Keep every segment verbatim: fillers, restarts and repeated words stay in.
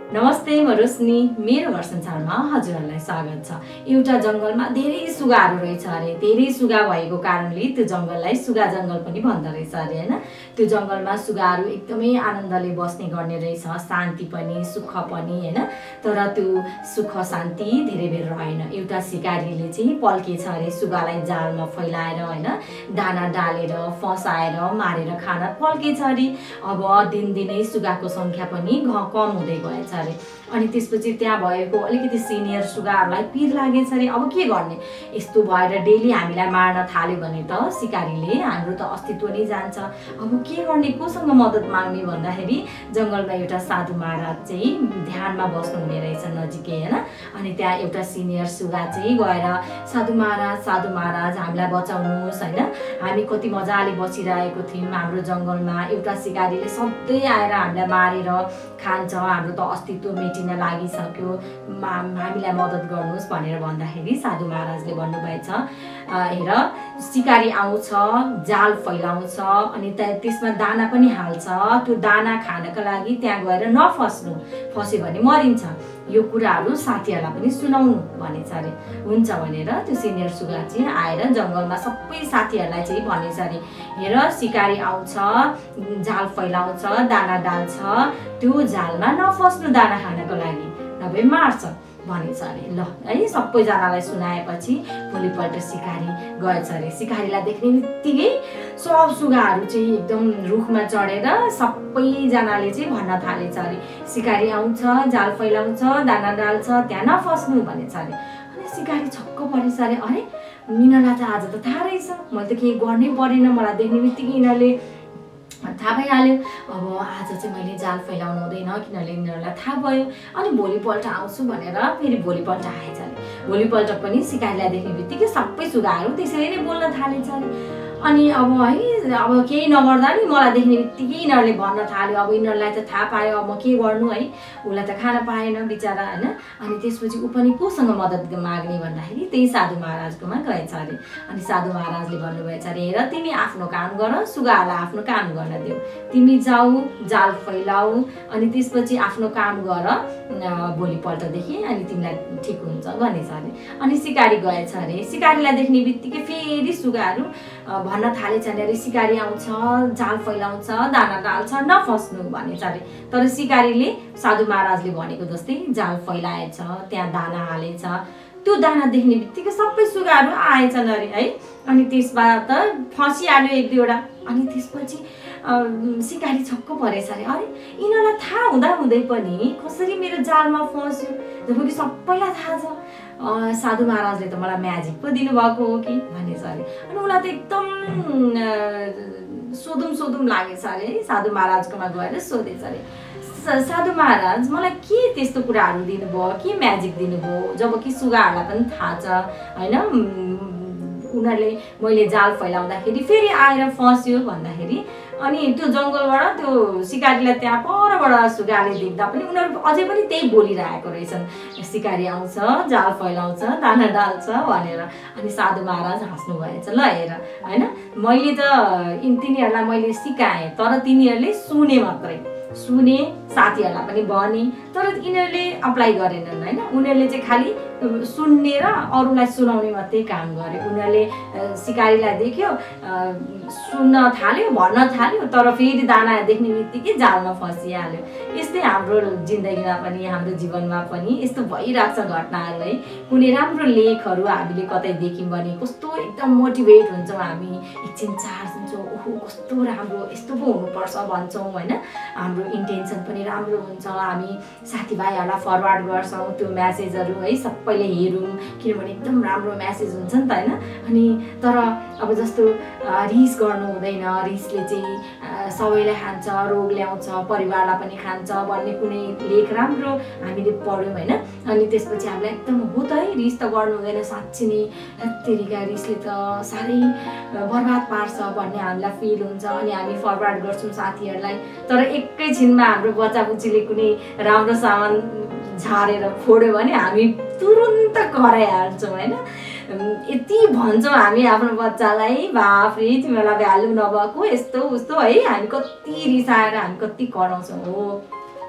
नमस्ते, म रोशनी। मेरो घर संसारमा हजुरहरूलाई स्वागत छ। एउटा जंगलमा धेरै सुगाहरू रहेछ अरे। धेरै सुगा भएको कारणले त्यो जंगललाई सुगा जंगल पनि भन्दो रहेछ अरे हैन। त्यो जंगलमा सुगाहरू एकदमै आनन्दले बस्ने गर्ने रहेछ, शान्ति पनि सुख पनि हैन। तर त्यो सुख शान्ति धेरै बेर रहेन। एउटा शिकारीले चाहिँ पल्केछ अरे सुगालाई जालमा फैलाएर हैन, दाना डालेर फसाएर मारेर खान पल्केछ अरे। अब दिनदिनै सुगाको संख्या पनि कम हुँदै गएछ अरे। अनि त्यसपछि त्यहाँ भएको अलिकति सिनियर सुगाहरूलाई पिर लागेछ अरे। अब के गर्ने, यस्तो भएर डेली हामीलाई मार्न थाल्यो भने त शिकारीले हाम्रो त अस्तित्व नै जान्छ। अब के गर्ने, कोसँग मद्दत माग्ने भन्दाखेरि जंगलमा एउटा साधु महाराज चाहिँ ध्यानमा बस्नुहुने रहेछ नजिकै हैन। अनि त्यहाँ एउटा सिनियर सुगा चाहिँ गएर साधु महाराज साधु महाराज हामीलाई बचाउनुहोस् हैन, हामी कति मजाले बसिरहेको थियौँ हाम्रो जंगलमा, एउटा शिकारीले सधैँ आएर हामीलाई मारेर खान्छ, हाम्रो त अस्तित्व मेटिन लागिसक्यो, हामीलाई मद्दत गर्नुहोस् भनेर भन्दाखेरि साधु महाराजले भन्नुभएछ, हेर शिकारी आउँछ, जाल फैलाउँछ अनि त्यसमा दाना पनि हाल्छ, त्यो दाना खानको लागि त्यहाँ गएर नफस्नु, फस्यो भने मरिन्छ, यो कुराहरू साथीहरूलाई पनि सुनाउनु भनेछ अरे। हुन्छ भनेर त्यो सिनियर सुगा चाहिँ आएर जंगलमा सबै साथीहरूलाई चाहिँ भनेछ अरे, हेर शिकारी आउँछ, जाल फैलाउँछ, दाना डाल्छ, त्यो जालमा नफस्नु दाना खानको लागि, नभए मार्छ भनेछ अरे। ल है, सबैजनालाई सुनाएपछि भोलिपल्ट शिकारी गएछ अरे। शिकारीलाई देख्ने बित्तिकै सब सुगाहरू चाहिँ एकदम रुखमा चढेर सबैजनाले चाहिँ भन्न थालेछ अरे, शिकारी आउँछ, जाल फैलाउँछ, दाना डाल्छ, त्यहाँ नफस्नु भनेछ अरे। अनि शिकारी छक्क परेछ अरे, अरे यिनीहरूलाई त आज त थाहा रहेछ, मैले त केही गर्नै परेन, मलाई देख्ने बित्तिकै यिनीहरूले थाहा भइहाल्यो, अब आज चाहिँ मैले जाल फैलाउनु हुँदैन किनभने यिनीहरूलाई थाहा भयो। अनि भोलिपल्ट आउँछु भनेर फेरि भोलिपल्ट आएछ अरे। भोलिपल्ट पनि शिकारीलाई देख्ने बित्तिकै सबै सुगाहरू त्यसरी नै बोल्न थालेछ अरे। अनि अब है, अब केही नगर्दा नि मलाई देख्ने बित्तिकै यिनीहरूले भन्न थाल्यो, अब यिनीहरूलाई त थाहा पायो, अब म के गर्नु है, उसलाई त खान पाएन बिचरा हैन। अनि त्यसपछि ऊ पनि कोसँग मद्दत माग्ने भन्दाखेरि त्यही साधु महाराजकोमा गएछ अरे। अनि साधु महाराजले भन्नुभएछ अरे, हेर तिमी आफ्नो काम गर, सुगाहरूलाई आफ्नो काम गर्न देऊ, तिमी जाऊ जाल फैलाऊ अनि त्यसपछि आफ्नो काम गर, भोलिपल्टदेखि अनि तिमीलाई ठिक हुन्छ भनेछ अरे। अनि शिकारी गएछ अरे। शिकारीलाई देख्ने बित्तिकै फेरि सुगाहरू भन्न थालेछ अरे, शिकारी आउँछ, जाल फैलाउँछ, दाना डाल्छ, नफस्नु भनेछ अरे। तर शिकारीले साधु महाराजले भनेको जस्तै जाल फैलाएछ, त्यहाँ दाना हालेछ, त्यो दाना देख्ने बित्तिकै सबै सुगाहरू आएछन् अरे है। अनि त्यसबाट फसिहाल्यो एक दुईवटा। अनि त्यसपछि शिकारी छक्क परेछ अरे, अरे यिनीहरूलाई थाहा हुँदा हुँदै पनि कसरी मेरो जालमा फस्यो, जबकि सबैलाई थाहा छ, साधु महाराजले त मलाई म्याजिक पो दिनुभएको हो कि भनेछ अरे। अनि उसलाई त एकदम सोधुम सोधुम लागेछ अरे। साधु महाराजकोमा गएर सोधेछ अरे, साधु महाराज मलाई के त्यस्तो कुराहरू दिनुभयो, के म्याजिक दिनुभयो, जबकि सुगाहरूलाई पनि थाहा छ हैन, उनीहरूले मैले जाल फैलाउँदाखेरि फेरि आएर फस्यो भन्दाखेरि। अनि त्यो जङ्गलबाट त्यो शिकारीलाई त्यहाँ परबाट सुगाले देख्दा पनि उनीहरू अझै पनि त्यही बोलिरहेको रहेछन्, शिकारी आउँछ, जाल फैलाउँछ, दाना डाल्छ भनेर। अनि साधु महाराज हाँस्नु भएछ, ल हेर हैन, मैले त तिनीहरूलाई मैले सिकाएँ, तर तिनीहरूले सुने मात्रै, सुने, साथीहरूलाई पनि भने, तर यिनीहरूले अप्लाई गरेनन् हैन। उनीहरूले चाहिँ खालि सुन्ने र अरूलाई सुनाउने मात्रै काम गरे। उनीहरूले शिकारीलाई देख्यो, सुन्न थाल्यो, भन्न थाल्यो, तर फेरि दाना देख्ने बित्तिकै जालमा फसिहाल्यो। यस्तै हाम्रो जिन्दगीमा पनि, हाम्रो जीवनमा पनि यस्तो भइरहेको छ घटनाहरू है। कुनै राम्रो लेखहरू हामीले कतै देख्यौँ भने कस्तो एकदम मोटिभेट हुन्छौँ हामी, एकछिन चार्ज हुन्छौँ, ओहो कस्तो राम्रो, यस्तो पो हुनुपर्छ भन्छौँ हैन। हाम्रो इन्टेन्सन पनि राम्रो हुन्छ, हामी साथीभाइहरूलाई फरवर्ड गर्छौँ त्यो म्यासेजहरू है, सबैले हेरौँ किनभने एकदम राम्रो म्यासेज हुन्छ नि त हैन। अनि तर अब जस्तो रिस गर्नु हुँदैन, रिसले चाहिँ सबैलाई खान्छ, रोग ल्याउँछ, परिवारलाई पनि खान्छ भन्ने कुनै लेख राम्रो हामीले पढ्यौँ हैन। अनि त्यसपछि हामीलाई एकदम हो त है, रिस त गर्नु हुँदैन, साँच्ची नै तेरिका रिसले त साह्रै बर्बाद पार्छ भन्ने हामीलाई फिल हुन्छ। अनि हामी फरवर्ड गर्छौँ साथीहरूलाई, तर एकैछिनमा हाम्रो बच्चा बुच्चीले कुनै राम्रो सामान झारेर फोड्यो भने हामी तुरुन्त कराइहाल्छौँ हैन। यति भन्छौँ हामी आफ्नो बच्चालाई, बाफ रे तिमीलाई भ्यालु नभएको यस्तो उस्तो है, हामी कति रिसाएर हामी कति कराउँछौँ हो।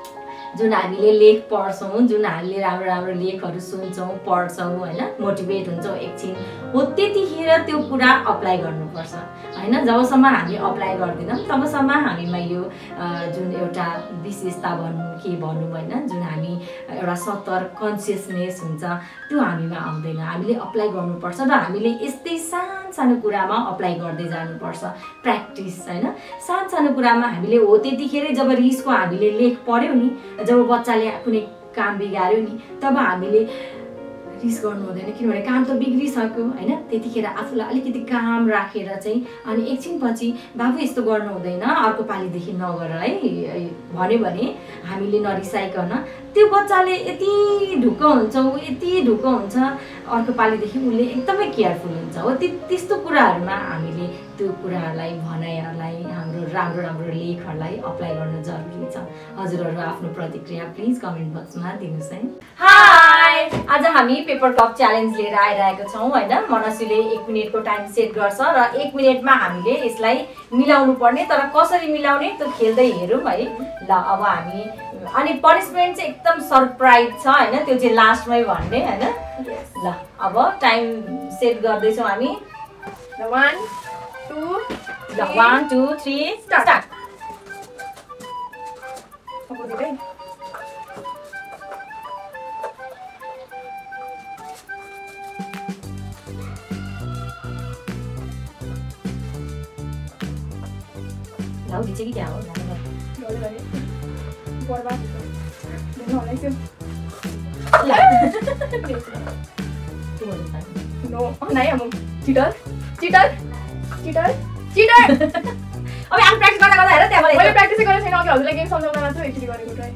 जुन हामीले लेख पढ्छौँ, जुन हामीले राम्रो राम्रो लेखहरू सुन्छौँ, पढ्छौँ होइन, मोटिभेट हुन्छौँ एकछिन, हो त्यतिखेर त्यो कुरा अप्लाई गर्नुपर्छ होइन। जबसम्म हामी अप्लाई गर्दैनौँ तबसम्म हामीमा यो जुन एउटा विशेषता भनौँ के भनौँ होइन, जुन हामी एउटा सतर्क कन्सियसनेस हुन्छ त्यो हामीमा आउँदैन। हामीले अप्लाई गर्नुपर्छ र हामीले यस्तै सानो सानो कुरामा अप्लाई गर्दै जानुपर्छ, प्र्याक्टिस होइन। सानो सानो कुरामा हामीले हो त्यतिखेरै जब रिसको हामीले लेख पढ्यौँ नि, जब बच्चाले कुनै काम बिगार्यो नि तब हामीले रिस गर्नु हुँदैन, किनभने काम त बिग्रिसक्यो होइन। त्यतिखेर आफूलाई अलिकति काम राखेर चाहिँ अनि एकछिनपछि बाबु यस्तो गर्नु हुँदैन, अर्को पालिदेखि नगर है भन्यो भने हामीले नरिसाइकन त्यो बच्चाले यति ढुक्क हुन्छ, ऊ यति ढुक्क हुन्छ, अर्को पालिदेखि उसले एकदमै केयरफुल हुन्छ हो। त्यस्तो कुराहरूमा हामीले त्यो कुराहरूलाई भनाइहरूलाई हाम्रो राम्रो राम्रो लेखहरूलाई अप्लाई गर्न जरुरी छ। हजुरहरू आफ्नो प्रतिक्रिया प्लिज कमेन्ट बक्समा दिनुहोस् है। हाई, आज हामी पेपर कप च्यालेन्ज लिएर आइरहेको छौँ होइन। मनसीले एक मिनटको टाइम सेट गर्छ र एक मिनटमा हामीले यसलाई मिलाउनु पर्ने, तर कसरी मिलाउने त्यो खेल्दै हेरौँ है। ल अब हामी अनि पनिसमेन्ट चाहिँ एकदम सरप्राइज छ होइन, त्यो चाहिँ लास्टमै भन्ने होइन। ल अब टाइम सेट गर्दैछौँ हामी। वान टू ल वान टू थ्री स्टार्ट। लाउ दिन्छ कि क्या हो नो नहीं हम चीटर चीटर चीटर चीटर अब हामी प्र्याक्टिस गर्दा गर्दा हेर त्यहाँ मैले मैले प्र्याक्टिस गरेको छैन, अघि हजुरलाई गेम सम्झाउन मात्र एकचोटि गरेको ट्राई।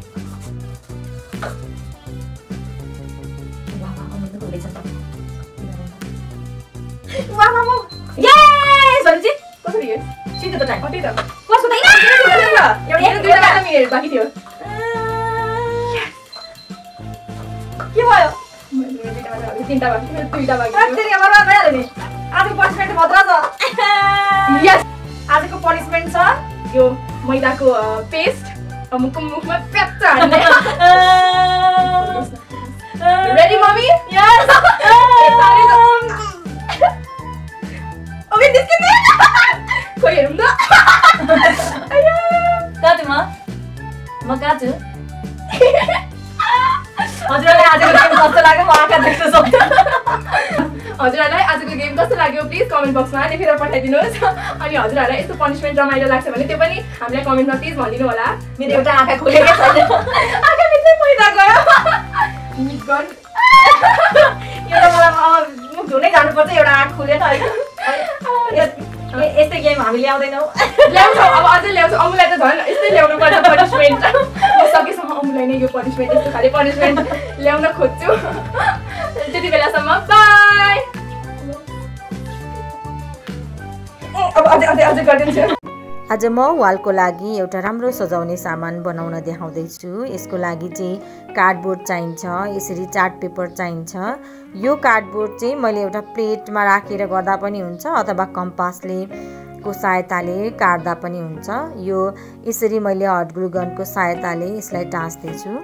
वाह वाह वाह यस भनेपछि कसरी यस सिधै त टाइम कति त कसको त एउटा एक दुईटा मात्र मिनेट बाँकी थियो। के भयो? तीनटा बाँकी थियो, दुईटा बाँकी थियो। तेरि अब भइहाल्यो नि। आजको पनिसमेन्ट भद्र छ। यस आजको पनिसमेन्ट छ यो मैदाको पेस्ट मुखको मुखमा प्याच हान्ने। Ready mummy? यस ओके निस्किनु खोइ हेरौँ त। कहाँ छु म म कहाँ छु? हजुरलाई आजको गेम कस्तो लाग्यो म आँखा देख्न सक्छु। हजुरहरूलाई आजको गेम कस्तो लाग्यो प्लिज कमेन्ट बक्समा लेखेर पठाइदिनुहोस्। अनि हजुरहरूलाई यस्तो पनिसमेन्ट रमाइलो लाग्छ भने त्यो पनि हामीलाई कमेन्टमा प्लिज भनिदिनु होला। मेरो एउटा आँखा खुलेकै छैन, आँखा भित्रै मैदा गयो। गन यो त मलाई अब मुख धुनै जानुपर्छ, एउटा आँखा खुलेन है। यस्तै गेम हामी ल्याउँदैनौँ, ल्याउँछौँ अब अझै ल्याउँछौँ। अमुलाई त झन् यस्तै ल्याउनु पर्छ पनिसमेन्ट। म सकेसम्म अमुलाई नै यो पनिसमेन्ट यस्तो खाले पनिसमेन्ट ल्याउन खोज्छु। त्यति बेलासम्म बाई। अब अझै अझै अझै गरिदिन्छु। आज म वालको लागि एउटा राम्रो सजाउने सामान बनाउन देखाउँदैछु। यसको लागि चाहिँ कार्डबोर्ड चाहिन्छ, यसरी चार्ट पेपर चाहिन्छ। यो कार्डबोर्ड चाहिँ मैले एउटा प्लेटमा राखेर गर्दा पनि हुन्छ अथवा कम्पासले को सहायताले काट्दा पनि हुन्छ। यो यसरी मैले हट ग्लु गनको सहायताले यसलाई टाँस्दैछु।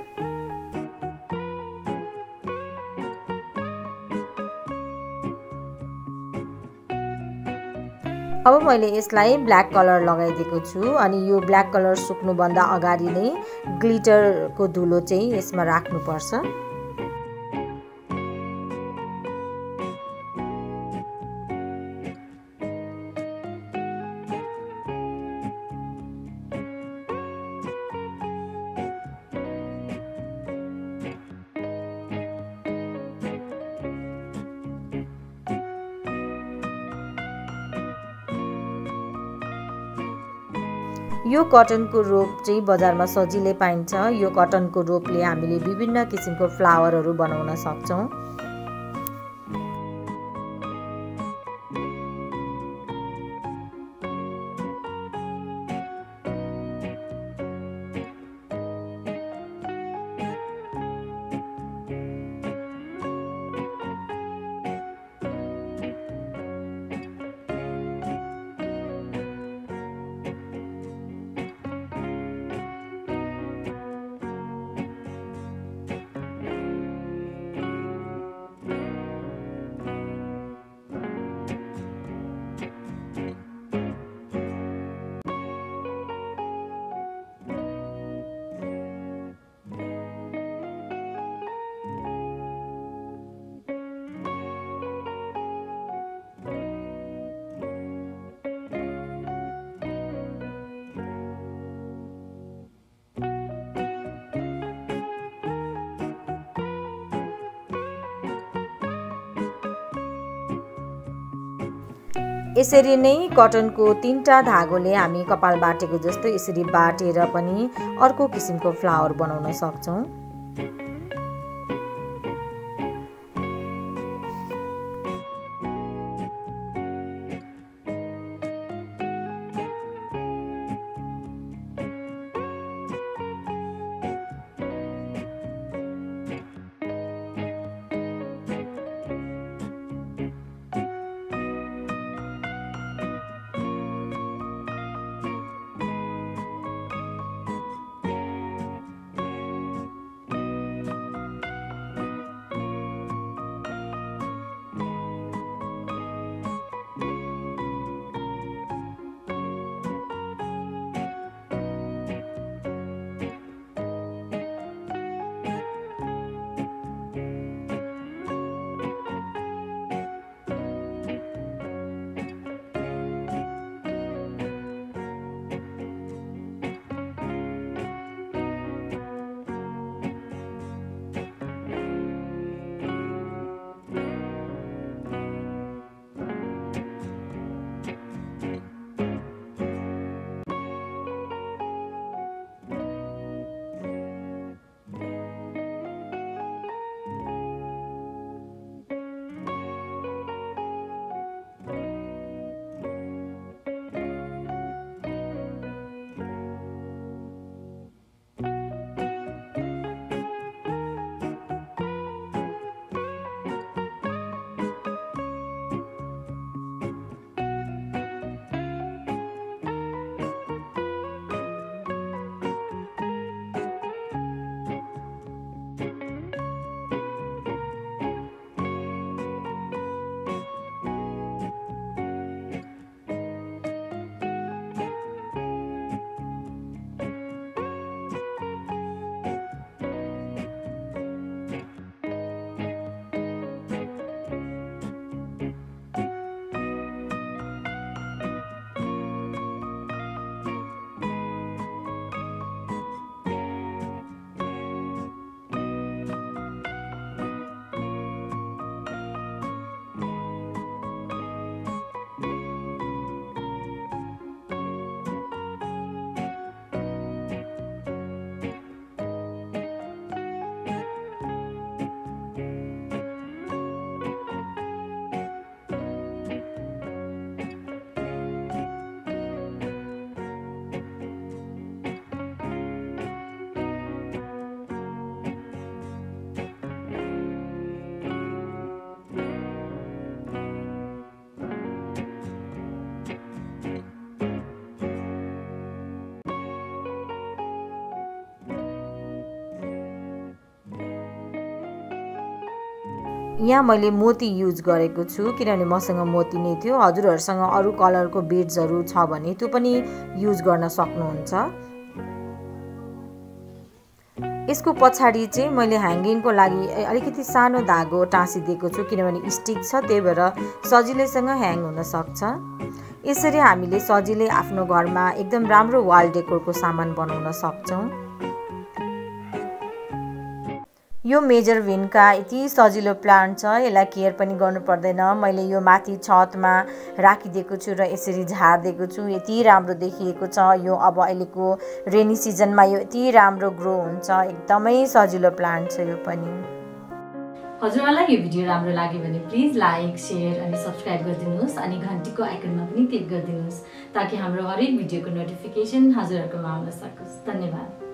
अब मैले यसलाई ब्ल्याक कलर लगाइदिएको छु अनि यो ब्ल्याक कलर सुक्नुभन्दा अगाडि नै ग्लिटरको धुलो चाहिँ यसमा राख्नुपर्छ। यो कटनको रोप चाहिँ बजारमा सजिलै पाइन्छ। यो कटनको रोपले हामीले विभिन्न किसिमको फ्लावरहरू बनाउन सक्छौं। यसरी नै कटनको तीनटा धागोले हामी कपाल बाटेको जस्तो यसरी बाटेर पनि अर्को किसिमको फ्लावर बनाउन सक्छौं। यहाँ मैले मोती युज गरेको छु किनभने मसँग मोती नै थियो। हजुरहरुसँग अरु कलरको बीड्सहरु छ भने त्यो पनि युज गर्न सक्नुहुन्छ। यसको पछाडी चाहिँ मैले ह्याङ्गिङको लागि अलिकति सानो धागो टाँसिदिएको छु किनभने स्टिक छ, त्यही भएर सजिलैसँग ह्याङ हुन सक्छ। यसरी हामीले सजिलै आफ्नो घरमा एकदम राम्रो वाल डेकोरको सामान बनाउन सक्छौं। यो मेजर भेनका यति सजिलो प्लान्ट छ, यसलाई केयर पनि गर्नु पर्दैन। मैले यो माथि छतमा राखिदिएको छु र यसरी झार्दिएको छु। यति राम्रो देखिएको छ। यो अब अहिलेको रेनी सिजनमा यो यति राम्रो ग्रो हुन्छ। एकदमै सजिलो प्लान्ट छ यो पनि। हजुरलाई यो भिडियो राम्रो लाग्यो भने प्लिज लाइक, शेयर अनि सब्स्क्राइब गरिदिनुहोस् अनि घण्टीको आइकनमा पनि क्लिक गरिदिनुहोस् ताकि हाम्रो हरेक भिडियोको नोटिफिकेसन हजुरहरुकोमा आउन सकोस्। धन्यवाद।